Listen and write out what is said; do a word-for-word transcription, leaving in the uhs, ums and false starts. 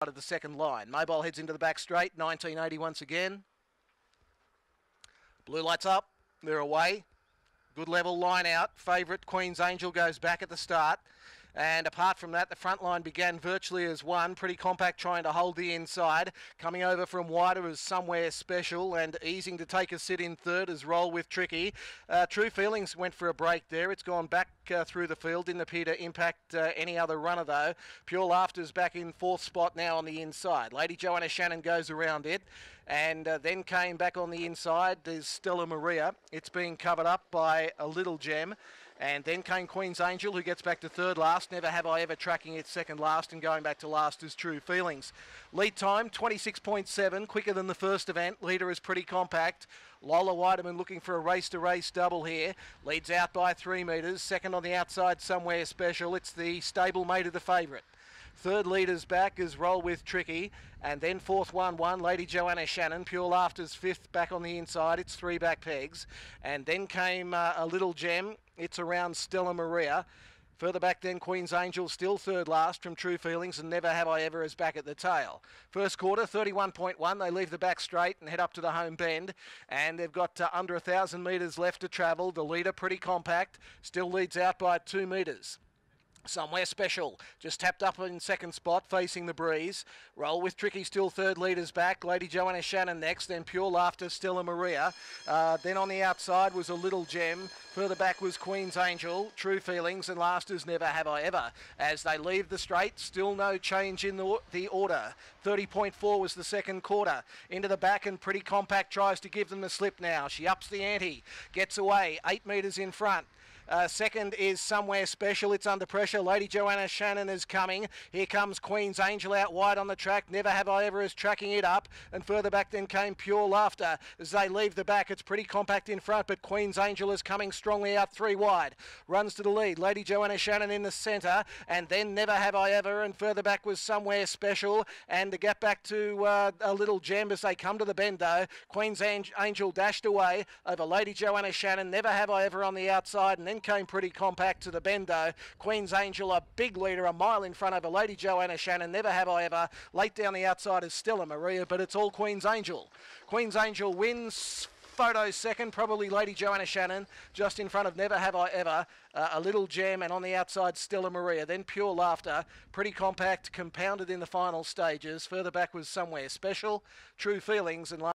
of the second line. Mobile heads into the back straight. nineteen eighty once again. Blue lights up. They're away. Good level line out. Favourite Queen's Angel goes back at the start. And apart from that, the front line began virtually as one. Pretty compact, trying to hold the inside. Coming over from wider is Somewhere Special, and easing to take a sit in third is Roll with Tricky. Uh, True Feelings went for a break there. It's gone back uh, through the field. Didn't appear to impact uh, any other runner though. Pure Laughter's back in fourth spot now on the inside. Lady Joanna Shannon goes around it. And uh, then came back on the inside is Stella Maria. It's being covered up by a Little Gem. And then came Queen's Angel, who gets back to third last. Never Have I Ever tracking it second last, and going back to last is True Feelings. Lead time, twenty-six point seven, quicker than the first event. Leader is pretty compact. Lola Weideman looking for a race-to-race double here. Leads out by three metres. Second on the outside, Somewhere Special. It's the stablemate of the favourite. Third leader's back is Roll with Tricky. And then fourth one one, Lady Joanna Shannon. Pure Laughter's fifth back on the inside. It's three back pegs. And then came uh, a Little Gem. It's around Stella Maria. Further back then, Queen's Angel still third last from True Feelings, and Never Have I Ever is back at the tail. First quarter, thirty-one point one. They leave the back straight and head up to the home bend. And they've got uh, under one thousand metres left to travel. The leader pretty compact. Still leads out by two metres. Somewhere Special just tapped up in second spot, facing the breeze. Roll with Tricky, still third leaders back. Lady Joanna Shannon next, then Pure Laughter, Stella Maria. Uh, then on the outside was a Little Gem. Further back was Queen's Angel, True Feelings, and last is Never Have I Ever. As they leave the straight, still no change in the, the order. thirty point four was the second quarter. Into the back, and Pretty Compact tries to give them the slip now. She ups the ante, gets away, eight metres in front. Uh, second is Somewhere Special. It's under pressure. Lady Joanna Shannon is coming. Here comes Queen's Angel out wide on the track. Never Have I Ever is tracking it up. And further back then came Pure Laughter. As they leave the back, it's Pretty Compact in front, but Queen's Angel is coming strongly out three wide. Runs to the lead. Lady Joanna Shannon in the centre. And then Never Have I Ever. And further back was Somewhere Special. And to get back to uh, a Little Gem as they come to the bend though. Queen's Angel dashed away over Lady Joanna Shannon. Never Have I Ever on the outside. And then came Pretty Compact to the bend though. Queen's Angel, a big leader, a mile in front over Lady Joanna Shannon. Never Have I Ever. Late down the outside is Stella Maria, but it's all Queen's Angel. Queen's Angel wins. Photo second, probably Lady Joanna Shannon, just in front of Never Have I Ever. Uh, a Little Gem, and on the outside Stella Maria. Then Pure Laughter, Pretty Compact, compounded in the final stages. Further back was Somewhere Special, True Feelings, and